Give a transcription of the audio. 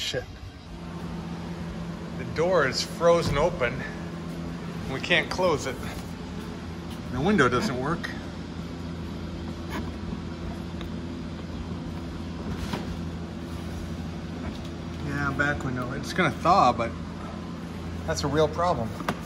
shit. The door is frozen open. We can't close it. The window doesn't work. Yeah, back window. It's gonna thaw, but that's a real problem.